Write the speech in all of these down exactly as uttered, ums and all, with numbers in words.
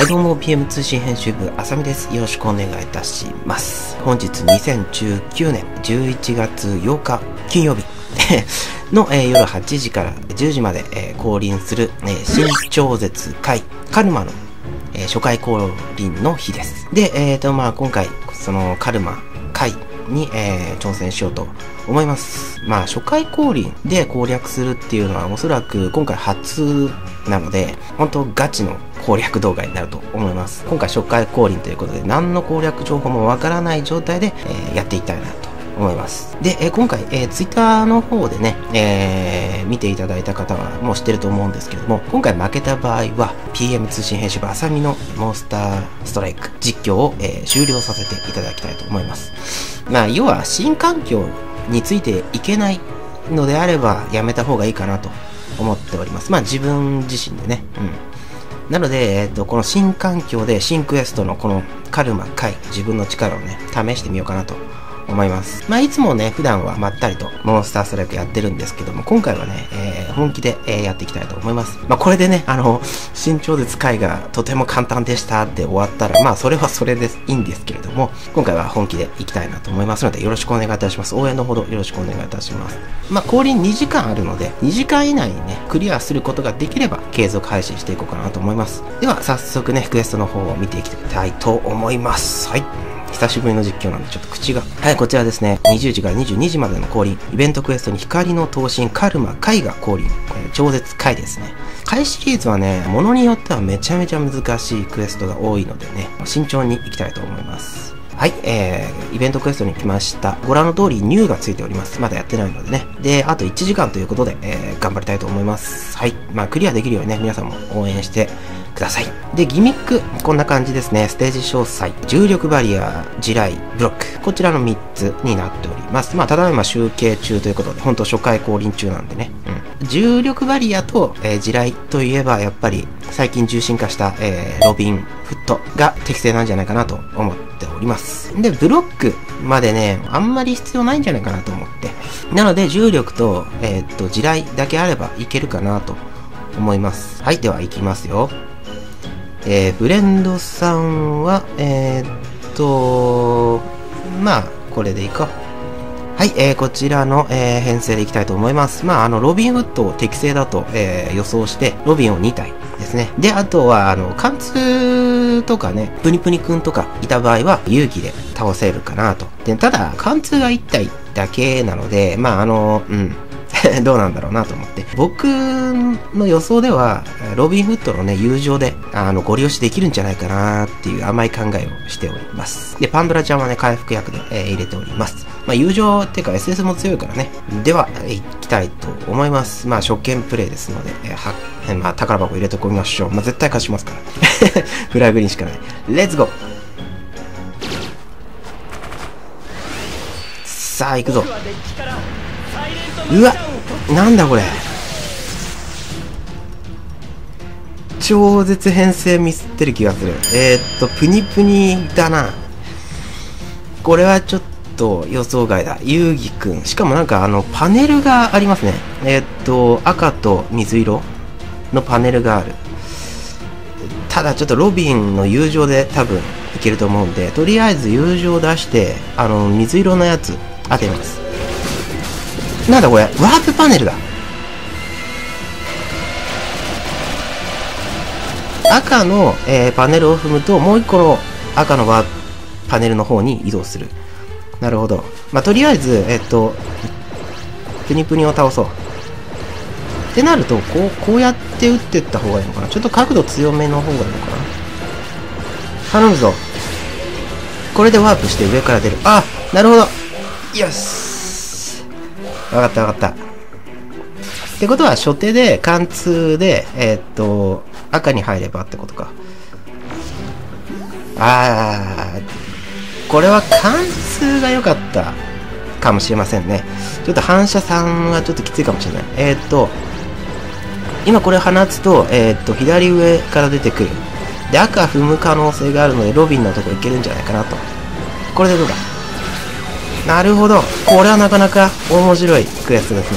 はいどうも ピーエム 通信編集部あさみです。よろしくお願いいたします。本日にせんじゅうきゅうねんじゅういちがつようか金曜日の、えー、夜はちじからじゅうじまで、えー、降臨する、えー、新超絶回カルマの、えー、初回降臨の日です。で、えーとまあ今回そのカルマ回に、えー、挑戦しようと思います。まあ初回降臨で攻略するっていうのはおそらく今回初なので本当ガチの攻略動画になると思います。今回初回降臨ということで何の攻略情報もわからない状態で、えー、やっていきたいなと思います。で、えー、今回、えー、ツイッターの方でね、えー、見ていただいた方はもう知ってると思うんですけども、今回負けた場合は ピーエム 通信編集部あさみのモンスターストライク実況を、えー、終了させていただきたいと思います。まあ要は新環境についていけないのであればやめた方がいいかなと思っております。まあ自分自身でね。うん。なので、えっと、この新環境で新クエストのこのカルマ回、自分の力をね、試してみようかなと思います。まあいつもね、普段はまったりとモンスターストライクやってるんですけども、今回はね、えー、本気で、えー、やっていきたいと思います。まあこれでね、あの、新超絶回がとても簡単でしたって終わったら、まあそれはそれでいいんですけれども、今回は本気でいきたいなと思いますので、よろしくお願いいたします。応援のほどよろしくお願いいたします。まあ降臨にじかんあるので、にじかん以内にね、クリアすることができれば継続配信していこうかなと思います。では早速ね、クエストの方を見ていきたいと思います。はい。久しぶりの実況なんでちょっと口が。はい、こちらですね。にじゅうじからにじゅうにじまでの降臨。イベントクエストに光の闘神カルマ回が降臨。えー、超絶回ですね。回シリーズはね、ものによってはめちゃめちゃ難しいクエストが多いのでね、慎重にいきたいと思います。はい、えー、イベントクエストに来ました。ご覧の通りニューがついております。まだやってないのでね。で、あといちじかんということで、えー、頑張りたいと思います。はい。まあ、クリアできるようにね、皆さんも応援してください。で、ギミック、こんな感じですね。ステージ詳細、重力バリア、地雷、ブロック。こちらのみっつになっております。まあ、ただいま集計中ということで、ほんと初回降臨中なんでね。うん。重力バリアと、えー、地雷といえば、やっぱり、最近重心化した、えー、ロビンフットが適正なんじゃないかなと思っております。で、ブロックまでね、あんまり必要ないんじゃないかなと思って。なので、重力と、えー、っと、地雷だけあればいけるかなと思います。はい、では行きますよ。えー、ブレンドさんは、えー、っと、まあ、これでいこう。はい、えー、こちらの、えー、編成でいきたいと思います。まあ、あの、ロビンフットを適正だと、えー、予想して、ロビンをにたいですね。で、あとは、あの、貫通とかね、プニプニくんとかいた場合は、勇気で倒せるかなと。で、ただ、貫通がいったいだけなので、まあ、あの、うん。どうなんだろうなと思って。僕の予想では、ロビンフットのね、友情で、あの、ご利用しできるんじゃないかなっていう甘い考えをしております。で、パンドラちゃんはね、回復薬で、えー、入れております。まあ、友情っていうか エスエス も強いからね。では、いきたいと思います。まあ、初見プレイですので、えー、は、えー、まあ、宝箱入れておきましょう。まあ、絶対勝ちますから。フラグにしかない。レッツゴー。さあ、行くぞ。うわ、なんだこれ。超絶編成ミスってる気がする。えー、っと、プニプニだな。これはちょっと予想外だ。遊戯くん。しかもなんかあの、パネルがありますね。えー、っと、赤と水色のパネルがある。ただちょっとロビンの友情で多分いけると思うんで、とりあえず友情出して、あの、水色のやつ当てます。なんだこれ、ワープパネルだ。赤の、えー、パネルを踏むと、もう一個の赤のワープパネルの方に移動する。なるほど。まあ、とりあえず、えっと、プニプニを倒そう。ってなると、こう、こうやって打っていった方がいいのかな。ちょっと角度強めの方がいいのかな。頼むぞ。これでワープして上から出る。あ、なるほど。よし。わかったわかった。ってことは、初手で、貫通で、えー、っと、赤に入ればってことか。あー、これは貫通が良かったかもしれませんね。ちょっと反射さんはちょっときついかもしれない。えー、っと、今これ放つと、えー、っと、左上から出てくる。で、赤踏む可能性があるので、ロビンのとこいけるんじゃないかなと。これでどうだ？なるほど。これはなかなか面白いクエストですね。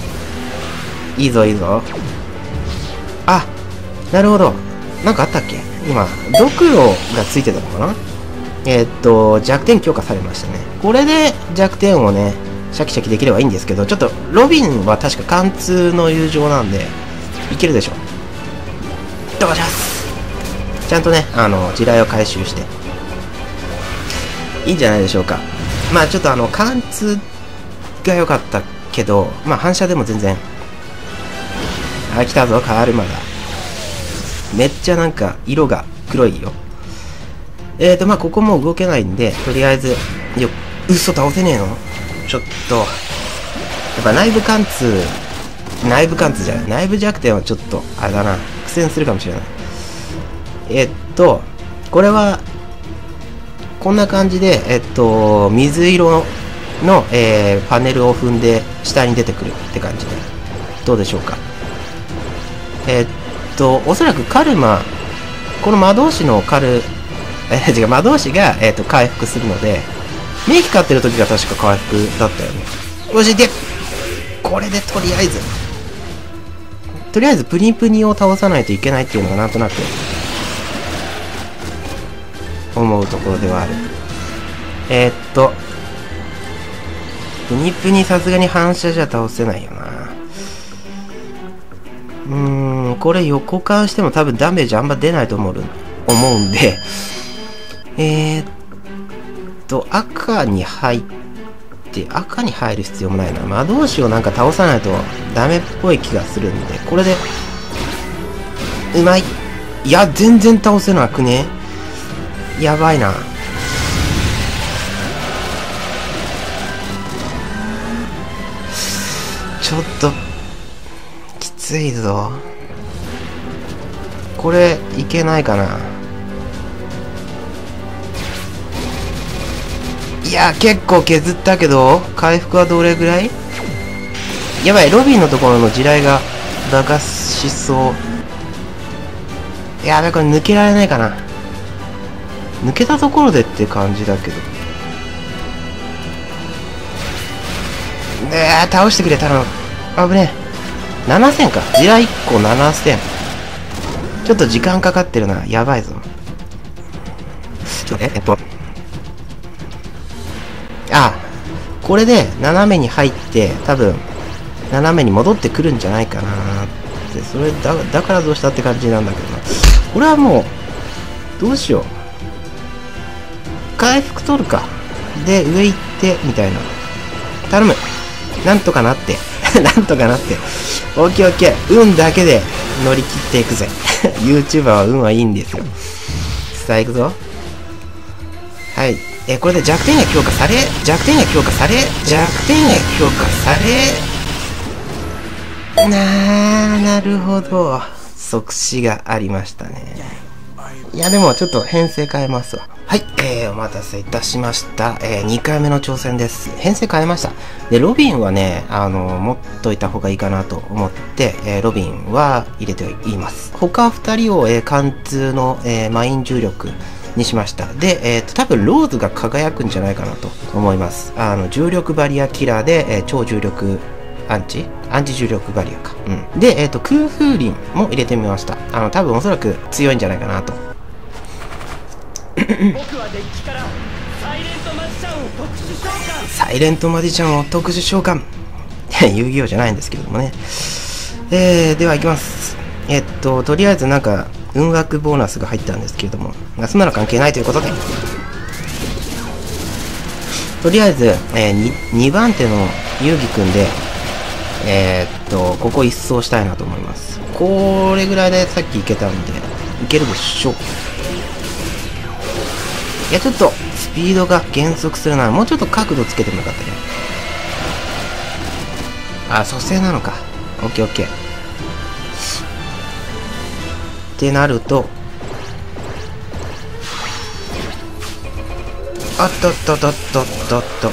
いいぞいいぞ。あ、なるほど。なんかあったっけ？ 今、ドクロがついてたのかな。えー、っと、弱点強化されましたね。これで弱点をね、シャキシャキできればいいんですけど、ちょっと、ロビンは確か貫通の友情なんで、いけるでしょ。どうします。ちゃんとね、あの、地雷を回収して。いいんじゃないでしょうか。まあちょっとあの、貫通が良かったけど、まあ反射でも全然。あ、来たぞ、カールマだ。めっちゃなんか、色が黒いよ。えーと、まあここもう動けないんで、とりあえず、よ、嘘倒せねえのちょっと、やっぱ内部貫通、内部貫通じゃない、内部弱点はちょっと、あれだな、苦戦するかもしれない。えっと、これは、こんな感じで、えっと、水色の、えー、パネルを踏んで下に出てくるって感じで、どうでしょうか。えっと、おそらくカルマ、この魔導士のカル、えー、違う、魔導士が、えっと、回復するので、目光ってる時が確か回復だったよね。よし、で、これでとりあえず、とりあえずプニプニを倒さないといけないっていうのがなんとなく、思うところではある。えー、っと、プニプニさすがに反射じゃ倒せないよな。うーん、これ横貫しても多分ダメージあんま出ないと思う思うんで、えー、っと、赤に入って、赤に入る必要もないな。魔導士をなんか倒さないとダメっぽい気がするんで、これで、うまい。いや、全然倒せなくね。やばいな。ちょっときついぞ。これいけないかな。いや結構削ったけど回復はどれぐらい。やばい、ロビンのところの地雷が爆発しそう。やべえ、これ抜けられないかな。抜けたところでって感じだけど。えー、倒してくれ、頼む。あぶねえ。ななせんか。地雷いっこななせん。ちょっと時間かかってるな。やばいぞ。ちょ、え、えっと。あ、これで斜めに入って、多分、斜めに戻ってくるんじゃないかなって。それだ、だからどうしたって感じなんだけどな。これはもう、どうしよう。回復取るか。で、上行って、みたいな。頼む。なんとかなって。なんとかなって。オッケーオッケー。運だけで乗り切っていくぜ。YouTuber は運はいいんですよ。さあ行くぞ。はい。え、これで弱点が強化され、弱点が強化され、弱点が強化され、なー、なるほど。即死がありましたね。いや、でもちょっと編成変えますわ。はい、えー、お待たせいたしました。えー、にかいめの挑戦です。編成変えました。で、ロビンはね、あの、持っといた方がいいかなと思って、えー、ロビンは入れています。他ふたりを、えー、貫通の、えー、マイン重力にしました。で、えーと、多分ローズが輝くんじゃないかなと思います。あの、重力バリアキラーで、えー、超重力アンチアンチ重力バリアか。うん。で、えっと、空風林も入れてみました。あの、多分おそらく強いんじゃないかなと。僕はデッキからサイレントマジシャンを特殊召喚。サイレントマジシャンを特殊召喚。遊戯王じゃないんですけれどもね。えー、では行きます。えっと、とりあえずなんか、運枠ボーナスが入ったんですけれども、そんなの関係ないということで。とりあえず、えー、に, にばん手の遊戯くんで、えー、っと、ここ一掃したいなと思います。これぐらいでさっきいけたんで、いけるでしょう。いや、ちょっと、スピードが減速するな。もうちょっと角度つけてもよかったね。あ、蘇生なのか。オッケーオッケー。ってなると、あっとっとっとっとっとっと。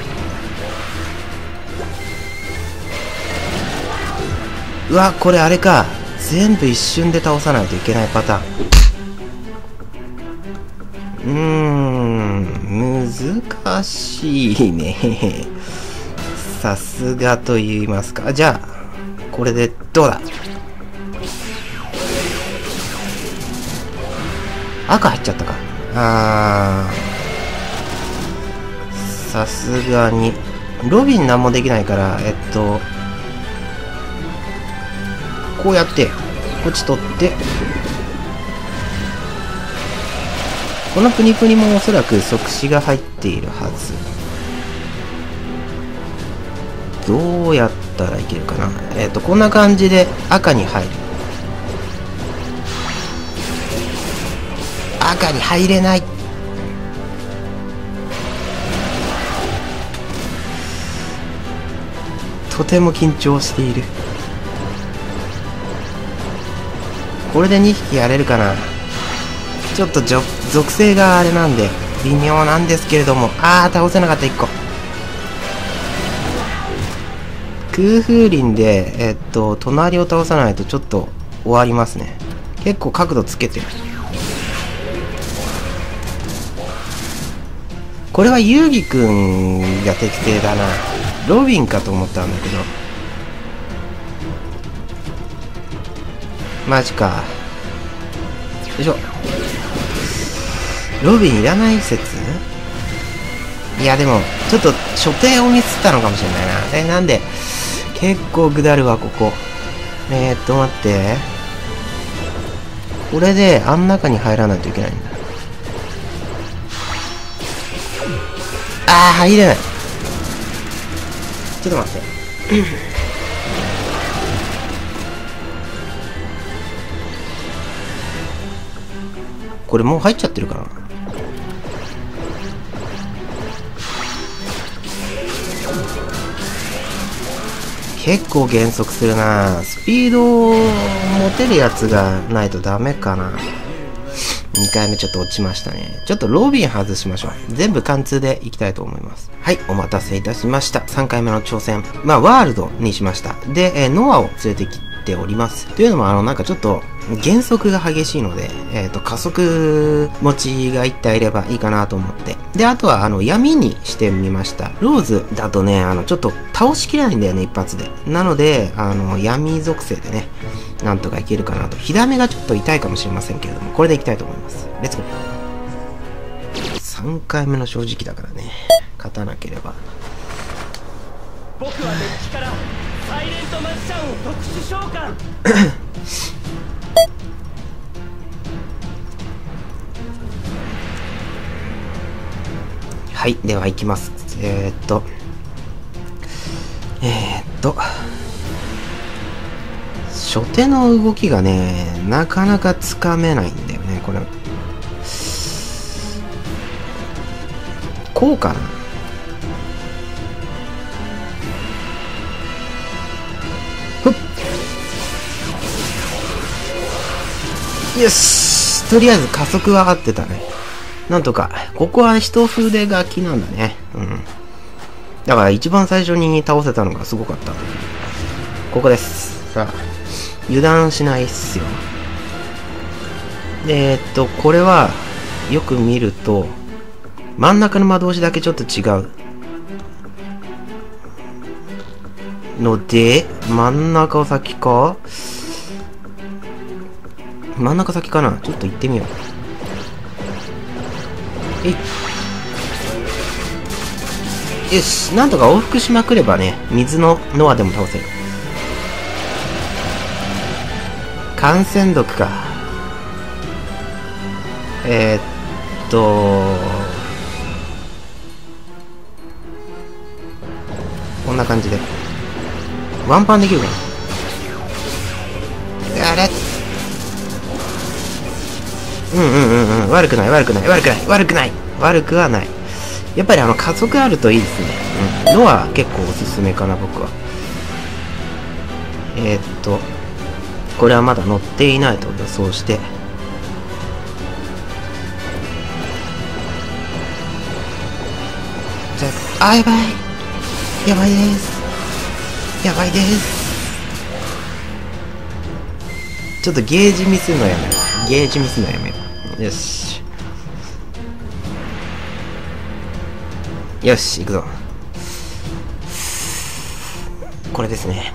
うわ、これあれか。全部一瞬で倒さないといけないパターン。うーん、難しいね。さすがと言いますか。じゃあ、これでどうだ。 赤入っちゃったか。あー、さすがにロビン何もできないから、えっとこうやってこっち取って、このプニプニもおそらく即死が入っているはず。どうやったらいけるかな。えっとこんな感じで赤に入る。赤に入れない。とても緊張している。これでにひきやれるかな。ちょっと属性があれなんで微妙なんですけれども、あー倒せなかった。いっこ空風林でえっと隣を倒さないとちょっと終わりますね。結構角度つけてる。これは遊戯くんが適正だな。ロビンかと思ったんだけど、マジか。よいしょ。ロビンいらない説。いやでもちょっと所定をミスったのかもしれないな。えなんで結構ぐだるわここ。えー、っと待って、これであん中に入らないといけないんだ。あー入れない。ちょっと待ってこれもう入っちゃってるかな。結構減速するな。スピードを持てるやつがないとダメかな。にかいめちょっと落ちましたね。ちょっとロビン外しましょう。全部貫通でいきたいと思います。はい、お待たせいたしました。さんかいめの挑戦。まあ、ワールドにしました。で、えー、ノアを連れてきております。というのも、あの、なんかちょっと、減速が激しいので、えっと、加速持ちがいっていればいいかなと思って。で、あとは、あの、闇にしてみました。ローズだとね、あの、ちょっと倒しきれないんだよね、一発で。なので、あの、闇属性でね、なんとかいけるかなと。火ダメがちょっと痛いかもしれませんけれども、これでいきたいと思います。レッツゴー。さんかいめの正直だからね、勝たなければ。 僕はデッキからサイレントマジシャンを特殊召喚はい、では行きます。えー、っとえー、っと初手の動きがね、なかなかつかめないんだよね、これ。こうかな。ふっ、よし、とりあえず加速は合ってたね。なんとかここは一筆書きなんだね。うん、だから一番最初に倒せたのがすごかった。ここです。さあ油断しないっすよ。でえっとこれはよく見ると真ん中の魔導士だけちょっと違うので、真ん中を先か、真ん中先かな。ちょっと行ってみよう。えい、よし、なんとか往復しまくればね、水のノアでも倒せる。感染毒か。えー、っとこんな感じでワンパンできるかな。あれ、うんうんうんうん、悪くない悪くない悪くない悪くない悪くはない。やっぱりあの加速あるといいですね。うん、のは結構おすすめかな、僕は。えー、っとこれはまだ乗っていないと予想して、じゃあ、あ、やばいやばいですやばいです。ちょっとゲージミスるのやめろ。ゲージミスるのやめろ。よしよし、行くぞ。これですね。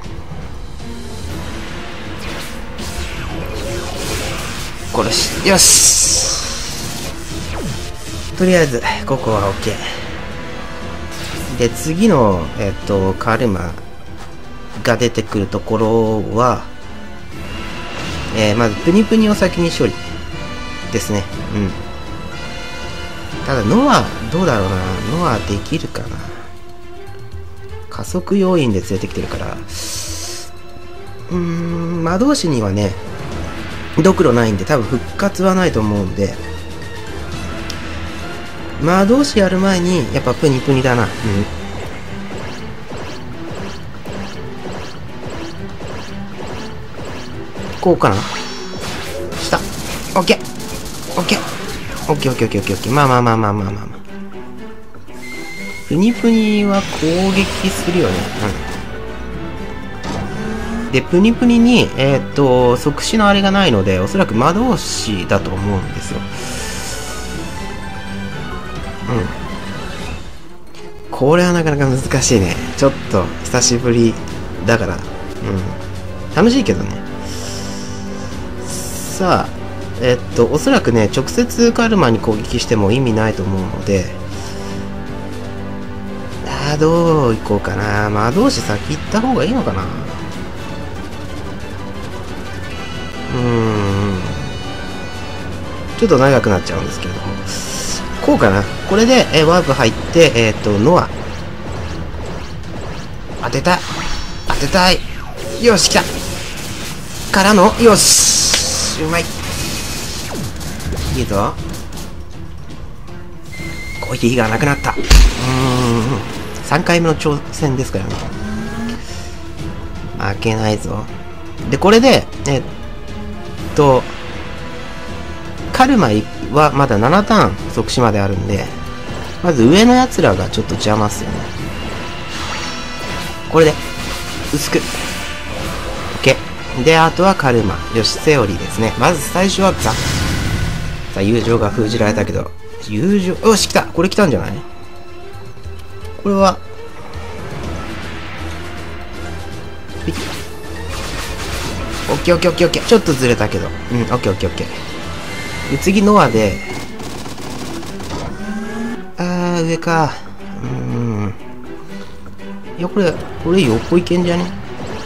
これし、よしとりあえずここは OK で、次のえっとカルマが出てくるところは、えー、まずプニプニを先に処理ですね。うん。ただノアどうだろうな。ノアできるかな。加速要因で連れてきてるから、うーん、魔導士にはねドクロないんで多分復活はないと思うんで、魔導士やる前にやっぱプニプニだな。うん。こうかな。下。オッケー。オッケー。オッケーオッケーオッケーオッケーオッケー。まあまあまあまあまあまあまあ。プニプニは攻撃するよね。うん。で、プニプニに、えーっと、即死のあれがないので、おそらく魔導士だと思うんですよ。うん。これはなかなか難しいね。ちょっと久しぶりだから。うん。楽しいけどね。さあ、えっと、おそらくね、直接カルマに攻撃しても意味ないと思うので、あー、どう行こうかな。魔導士先行った方がいいのかな。うーん。ちょっと長くなっちゃうんですけれども。こうかな。これで、えー、ワープ入って、えっと、ノア。当てたい。当てたい。よし、来た。からの、よし。うまい。いいぞ。攻撃がなくなった。うーん。さんかいめの挑戦ですからね。負けないぞ。で、これで、えっと、カルマはまだななターン即死まであるんで、まず上のやつらがちょっと邪魔っすよね。これで、薄く。OK。で、あとはカルマ。よし、セオリーですね。まず最初はザ。さあ、友情が封じられたけど、友情、よし、来た。これ来たんじゃない？これは、ピッ。オッケーオッケーオッケーオッケー。ちょっとずれたけど。うん、オッケーオッケーオッケー。で、次、ノアで、あー、上か。うーん。いや、これ、これ横いけんじゃね？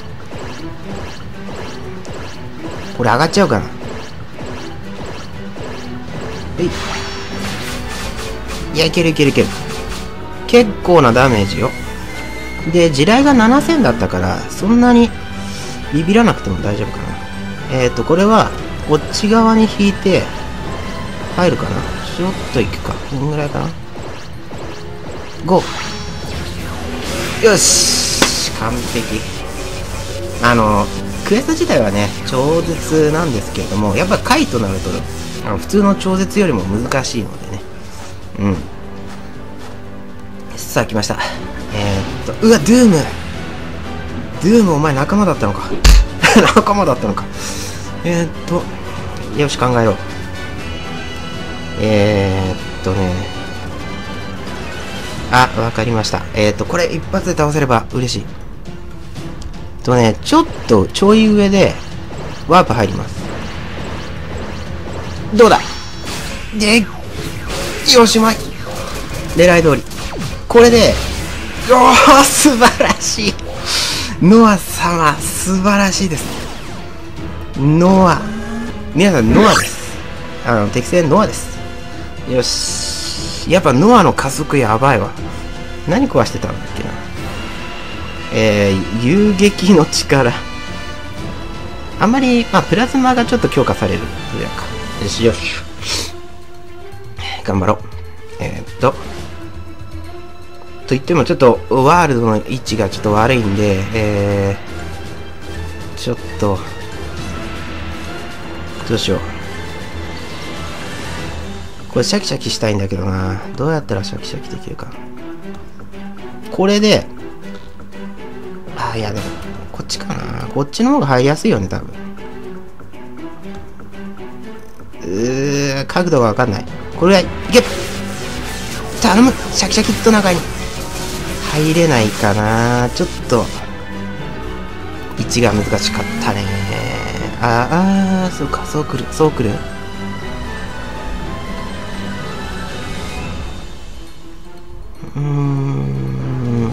これ上がっちゃうかな。えい。いや、いけるいけるいける。結構なダメージよ。で、地雷がななせんだったから、そんなにビビらなくても大丈夫かな。えっと、これは、こっち側に引いて、入るかな。ちょっと行くか。どんぐらいかな。ご。よし。完璧。あの、クエスト自体はね、超絶なんですけれども、やっぱ回となると、あの普通の超絶よりも難しいのでね。うん。さあ、来ました。えー、っと、うわ、ドゥームドゥーム、お前仲間だったのか。仲間だったのか。えー、っと、よし、考えろ。えー、っとね。あ、わかりました。えー、っと、これ一発で倒せれば嬉しい。とね、ちょっとちょい上でワープ入ります。どうだ。で、よし、うまい。狙い通り。これで、おー、素晴らしい。ノア様、素晴らしいです。ノア。皆さん、ノアです。あの、適正ノアです。よし。やっぱノアの加速やばいわ。何壊してたんだっけな。えー、遊撃の力。あんまり、まあ、プラズマがちょっと強化されるぐらいか。よしよし。頑張ろう。えー、っと。と言ってもちょっとワールドの位置がちょっと悪いんで、えー、ちょっと、どうしよう。これシャキシャキしたいんだけどな。どうやったらシャキシャキできるか。これで、あ、いやでも、こっちかな。こっちの方が入りやすいよね、多分。うー、角度がわかんない。これはいけ。頼む、シャキシャキっと中に。入れないかな。ちょっと、位置が難しかったね。ああ、そうか、そうくる、そうくる。 うーん、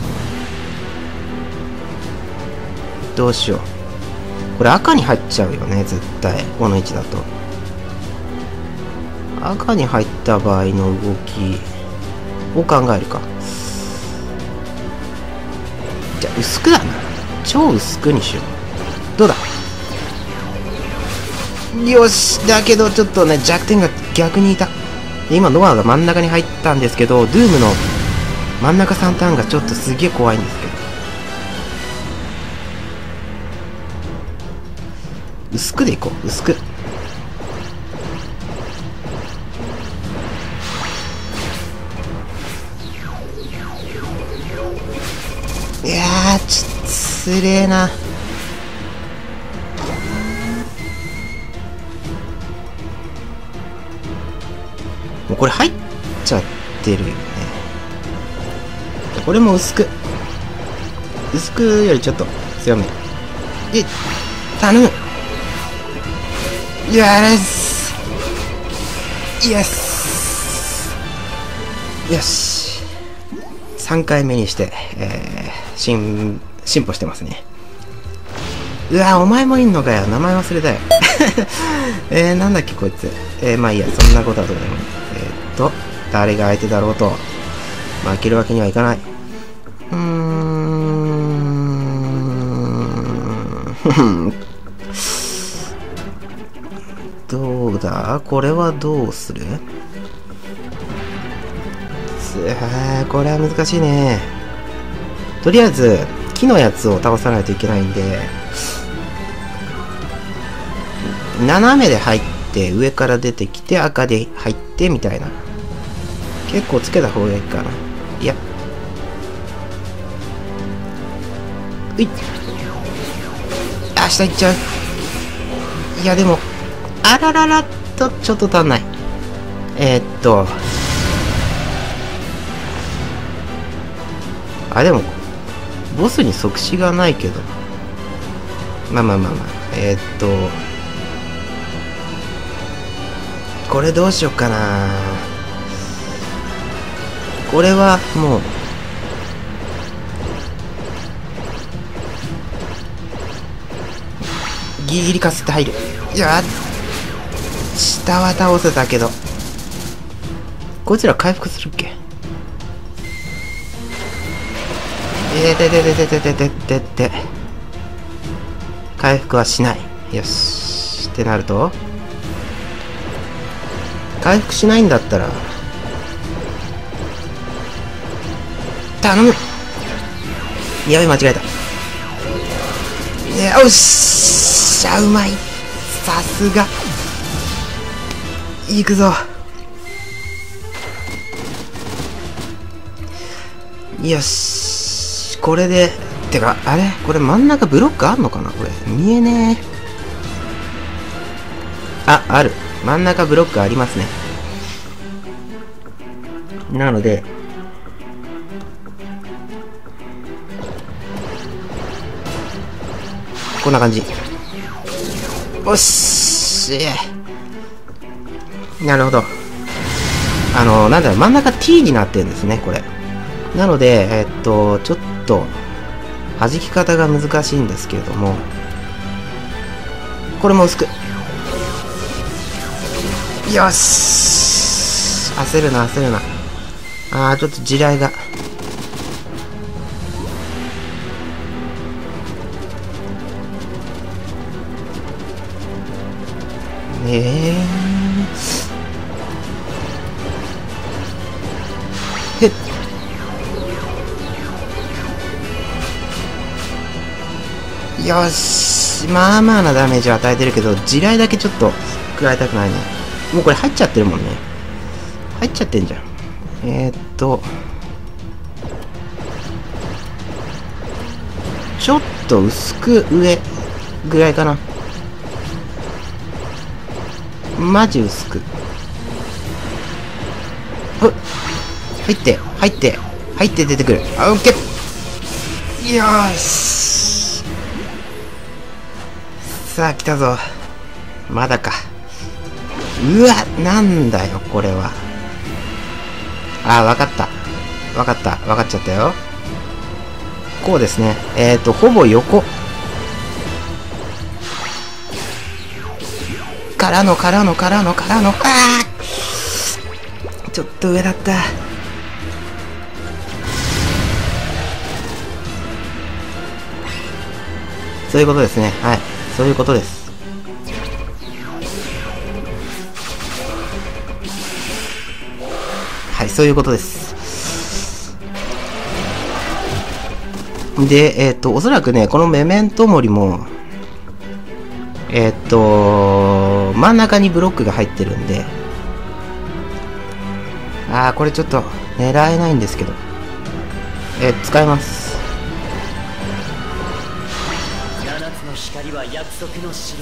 どうしよう。これ赤に入っちゃうよね、絶対。この位置だと。赤に入った場合の動きを考えるか。じゃあ薄くだな。超薄くにしよう。どうだ。よし。だけどちょっとね、弱点が逆にいた。今ノアが真ん中に入ったんですけど、ドゥームの真ん中さんターンがちょっとすげえ怖いんですけど、薄くでいこう。薄く。いやー、ちょっとつれえな。もうこれ入っちゃってるよね。これも薄く。薄くよりちょっと強め。で、頼む。イエスイエスよし。さんかいめにして、えー、進、進歩してますね。うわ、お前もいんのかよ。名前忘れたよ。えー、なんだっけこいつ。えー、まあいいや、そんなことはどうでもいい。えー、っと、誰が相手だろうと、負けるわけにはいかない。うーん。どうだこれはどうする？あー、これは難しいね。とりあえず、木のやつを倒さないといけないんで、斜めで入って、上から出てきて、赤で入って、みたいな。結構つけた方がいいかな。いや。ういっ。あ、下行っちゃう。いや、でも、あらららっと、ちょっと足んない。えー、っと。あ、でも、ボスに即死がないけど。まあまあまあまあ。えー、っと。これどうしよっかな。これはもうギリギリかすって入る。いや、下は倒せたけど、こいつら回復するっけ。えーててててててててて回復はしない。よしってなると、回復しないんだったら頼む。やべ、間違えた。よっしゃ、うまい。さすが。いくぞ。よし、これで、てかあれこれ真ん中ブロックあんのかな。これ見えねえ。あ、ある。真ん中ブロックありますね。なのでこんな感じ。おっしー。なるほど。あのなんだろう、真ん中 T になってるんですね、これ。なのでえー、っとちょっと弾き方が難しいんですけれども、これも薄く。よし、焦るな焦るな。あー、ちょっと地雷が。ねえー、へっ。よし、まあまあなダメージを与えてるけど、地雷だけちょっと食らいたくないね。もうこれ入っちゃってるもんね。入っちゃってんじゃん。えー、っとちょっと薄く上ぐらいかな。マジ薄く。入って入って入って出てくる。あ、オッケー。よーし、さあ来たぞ。まだか。うわ、なんだよこれは。あー、わかったわかった。わかっちゃったよ。こうですね。えっと、ほぼ横。からの、からの、からの、からの、あーちょっと上だった。そういうことですね。はい。そういうことです。はい、そういうことです。で、えっと、おそらくね、このメメントモリも、えっと、真ん中にブロックが入ってるんで、あー、これちょっと狙えないんですけど、えー、使います。光は約束の印。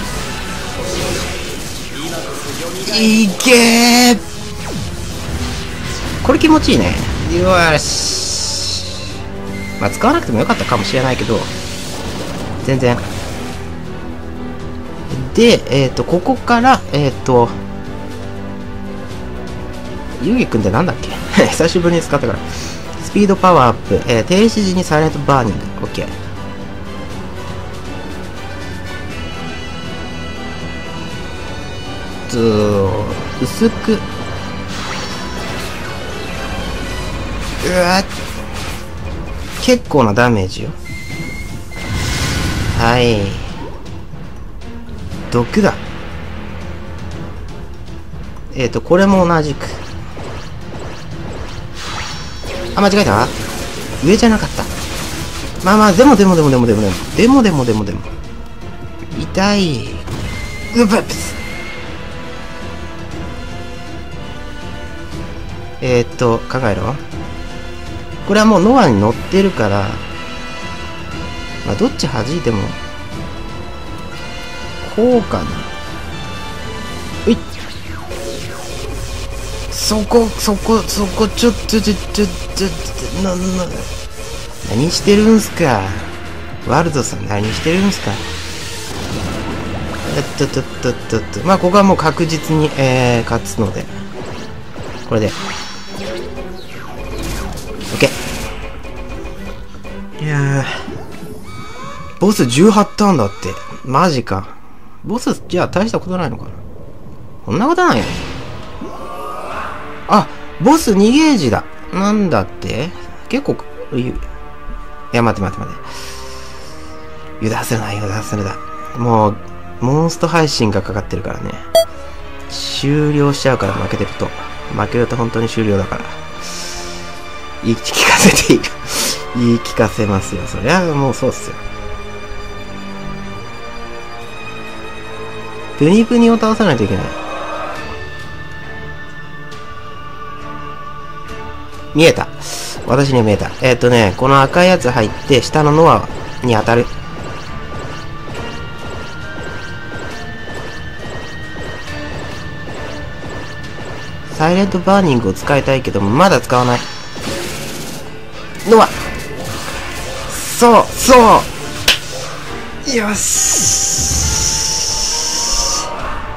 今こそ蘇り。いけー。これ気持ちいいね。よし。まあ使わなくてもよかったかもしれないけど、全然。で、えっと、ここから、えっと、ゆぎくんってなんだっけ久しぶりに使ったから。スピードパワーアップ、えー、停止時にサイレントバーニング。オッケー。薄く、うわ結構なダメージよ。はい、毒だ。えっとこれも同じく、あ、間違えた。上じゃなかった。まあまあ、でもでもでもでもでもでもでもでもでもでも痛い。うばっえー、っと考えろ。これはもうノアに乗ってるから、まあ、どっち弾いてもこうかな。ういっ、そこそこそこちょっとちょちょちょなな何してるんすかワルドさん。何してるんすか。えっとっとっとっとっと、まあここはもう確実に、えー、勝つので、これでいやー、ボスじゅうはちターンだって。マジか。ボスじゃあ大したことないのかな。こんなことないよ。あ、ボスにゲージだ。なんだって結構、いや、待って待って待って。油断するな、油断するな。もう、モンスト配信がかかってるからね。終了しちゃうから、負けてると。負けると本当に終了だから。言い聞かせている。言い聞かせますよ。そりゃもうそうっすよ。プニプニを倒さないといけない。見えた。私には見えた。えっとね、この赤いやつ入って、下のノアに当たる。サイレントバーニングを使いたいけど、まだ使わない。ノアそうそうよし、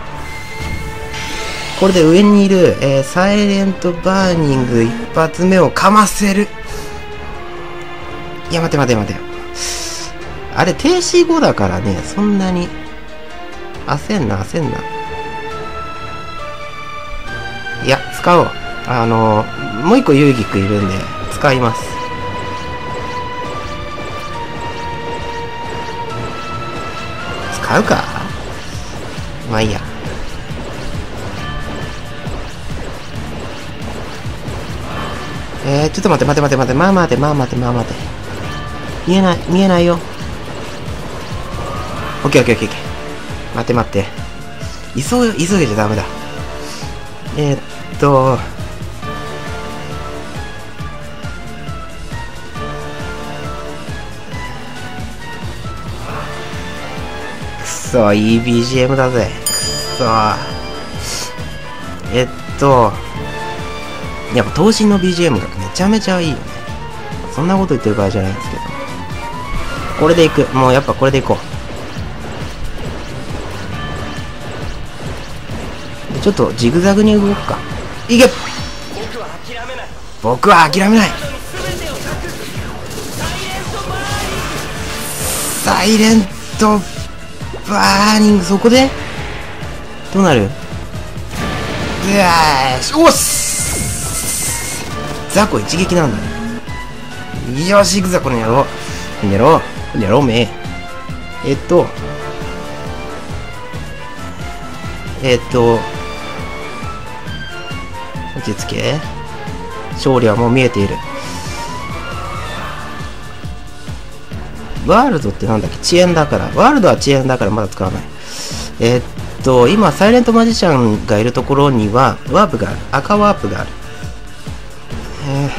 これで上にいる、えー、サイレントバーニング一発目をかませる。いや待て待て待て、あれ停止後だからね、そんなに焦んな焦んな。いや使おう。あのー、もう一個遊戯くんいるんで使います。使うか。まあいいや。えー、ちょっと待って待って待って待って、まあ待てまあ待てまあ待て。見えない見えないよ。オッケーオッケーオッケー。待って待って。急げ急げちゃダメだ。えー、っと。くそ、いい ビージーエム だぜ。くそ。えっと。やっぱ闘神の ビージーエム がめちゃめちゃいいよね。そんなこと言ってる場合じゃないんですけど。これでいく。もうやっぱこれでいこう。でちょっとジグザグに動くか。いけ！ 僕は諦めない。サイレントバーニング、そこでどうなる？よし、おっす、ザコ一撃なんだね。よし、行くぞこの野郎。この野郎、この野郎め。えっとえっと落ち着け。勝利はもう見えている。ワールドってなんだっけ？遅延だから。ワールドは遅延だからまだ使わない。えー、っと、今、サイレントマジシャンがいるところには、ワープがある。赤ワープがある。え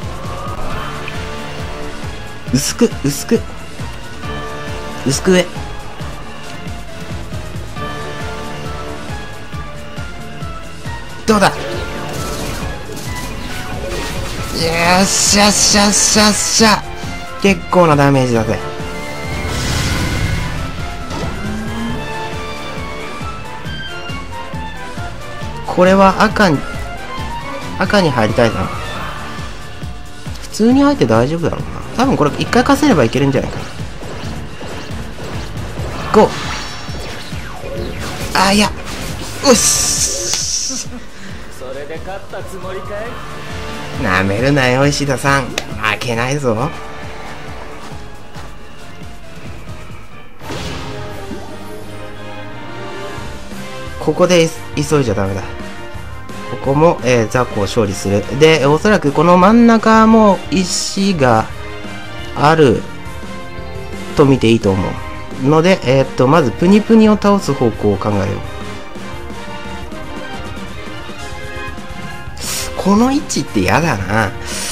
ー、薄く、薄く。薄く上。どうだ？よっしゃっしゃっしゃっしゃ。結構なダメージだぜ。これは赤に赤に入りたいな。普通に入って大丈夫だろうな。多分これ一回貸せればいけるんじゃないかな。ゴー。あ、いや、うっし。 それで勝ったつもりかい？ なめるなよ石田さん、負けないぞ。ここで急いじゃダメだ。ここも、えー、ザコを勝利する。で、おそらくこの真ん中も石があると見ていいと思うので、えー、っとまずプニプニを倒す方向を考えよう。この位置って嫌だな。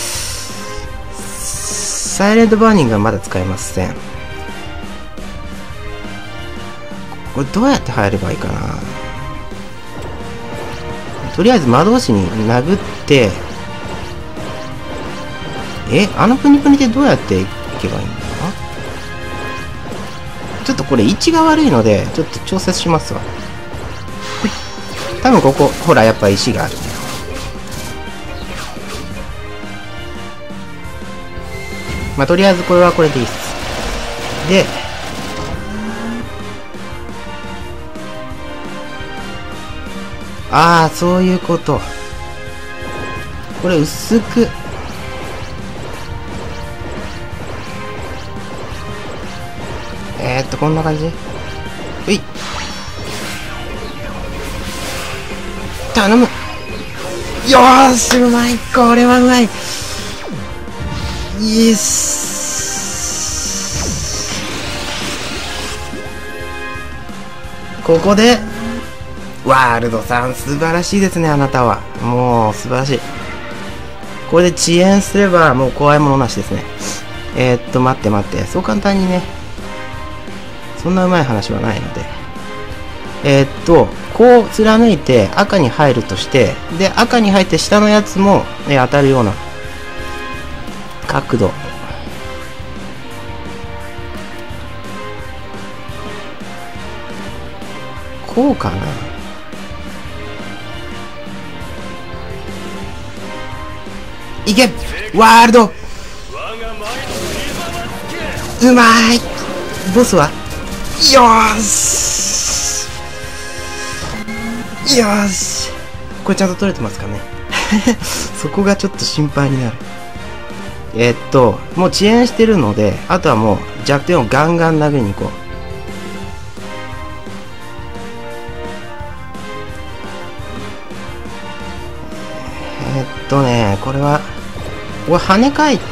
サイレントバーニングはまだ使えません。これどうやって入ればいいかな。とりあえず魔導士に殴って、え、あのプニプニってどうやっていけばいいんだ？ちょっとこれ位置が悪いので、ちょっと調節しますわ。多分ここ、ほらやっぱ石がある。まあ、とりあえずこれはこれでいいっす。で、ああ、そういうこと。これ薄く。えー、っと、こんな感じ。うい。頼む。よーし、うまい。これはうまい。イエス。ここでワールドさん、素晴らしいですね。あなたはもう素晴らしい。これで遅延すればもう怖いものなしですね。えー、っと待って待って、そう簡単にね、そんなうまい話はないので、えー、っとこう貫いて赤に入るとして、で赤に入って下のやつも、ね、当たるような角度。こうかな。いけ、ワールド。うまい。ボスはよーしよーし。これちゃんと取れてますかね。そこがちょっと心配になる。えー、っともう遅延してるので、あとはもう弱点をガンガン殴りに行こう。えー、っとねこれはこれ跳ね返って、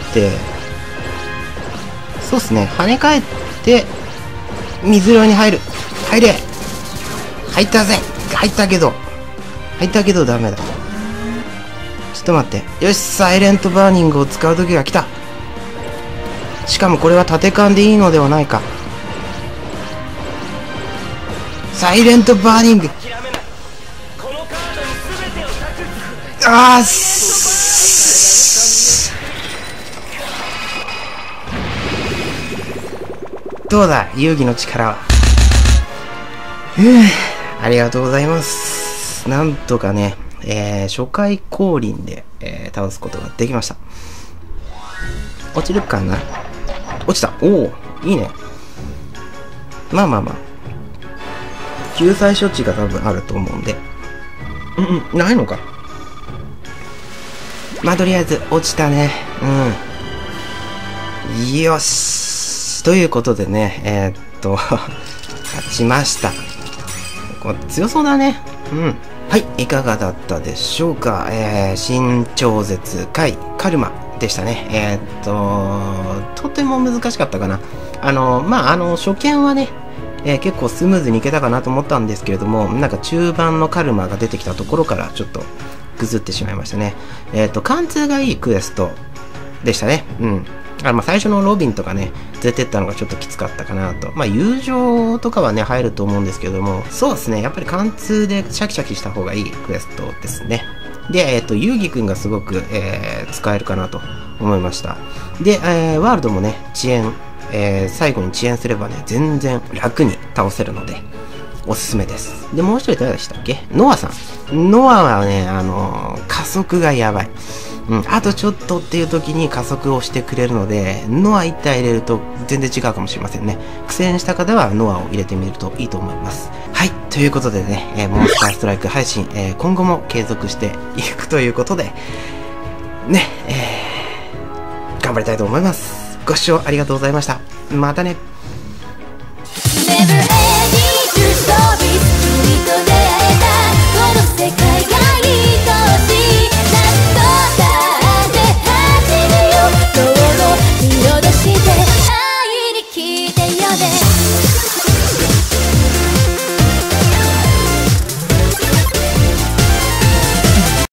そうっすね、跳ね返って水色に入る。入れ。入ったぜ。入ったけど入ったけどダメだ。ちょっと待って。よし、サイレントバーニングを使う時が来た。しかもこれは縦勘でいいのではないか。サイレントバーニング。あーす。どうだ遊戯の力は。ふう、ありがとうございます。なんとかね、 えー、初回降臨で、えー、倒すことができました。落ちるかな？落ちた。おお、いいね。まあまあまあ。救済処置が多分あると思うんで。うんうん、ないのか。まあとりあえず落ちたね。うん。よし。ということでね、えー、っと、勝ちました。これ強そうだね。うん。はい、いかがだったでしょうか。えー、新超絶回カルマでしたね。えー、っと、とても難しかったかな。あの、まあ、あの、初見はね、えー、結構スムーズにいけたかなと思ったんですけれども、なんか中盤のカルマが出てきたところからちょっとぐずってしまいましたね。えっと、貫通がいいクエストでしたね。うん。あまあ最初のロビンとかね、連れてったのがちょっときつかったかなと。まあ友情とかはね、入ると思うんですけれども、そうですね、やっぱり貫通でシャキシャキした方がいいクエストですね。で、えっと、遊戯くんがすごく、えー、使えるかなと思いました。で、えー、ワールドもね、遅延、えー、最後に遅延すればね、全然楽に倒せるので、おすすめです。で、もう一人誰でしたっけ？ノアさん。ノアはね、あのー、加速がやばい。うん、あとちょっとっていう時に加速をしてくれるので、ノアいち体入れると全然違うかもしれませんね。苦戦した方はノアを入れてみるといいと思います。はい、ということでね、えー、モンスターストライク配信、えー、今後も継続していくということで、ね、えー、頑張りたいと思います。ご視聴ありがとうございました。またね。